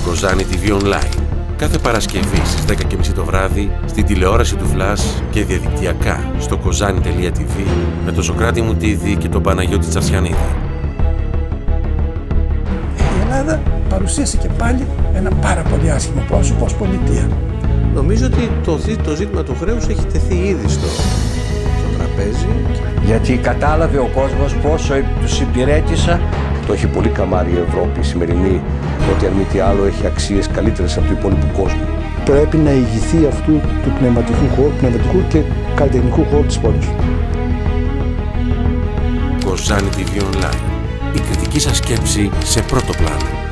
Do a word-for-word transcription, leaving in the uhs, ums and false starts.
Κοζάνι τι βι Online. Κάθε Παρασκευή στις δέκα και μισή το βράδυ, στην τηλεόραση του Flash και διαδικτυακά στο κοζάνι τελεία τι βι με τον Σωκράτη Μουτίδη και τον Παναγιώτη Τσαρσιανίδη. Η Ελλάδα παρουσίασε και πάλι ένα πάρα πολύ άσχημο πρόσωπο ως πολιτεία. Νομίζω ότι το, το ζήτημα του χρέους έχει τεθεί ήδη στο, στο τραπέζι. Γιατί κατάλαβε ο κόσμος πόσο τους υπηρέτησα. Το έχει πολύ καμάρι η Ευρώπη η σημερινή, ότι αν μη τι άλλο έχει αξίες καλύτερες από του υπόλοιπου κόσμου. Πρέπει να ηγηθεί αυτού του πνευματικού χώρου, πνευματικού και καλλιτεχνικού χώρου της πόλης. Κοζάνι τι βι Online. Η κριτική σας σκέψη σε πρώτο πλάνο.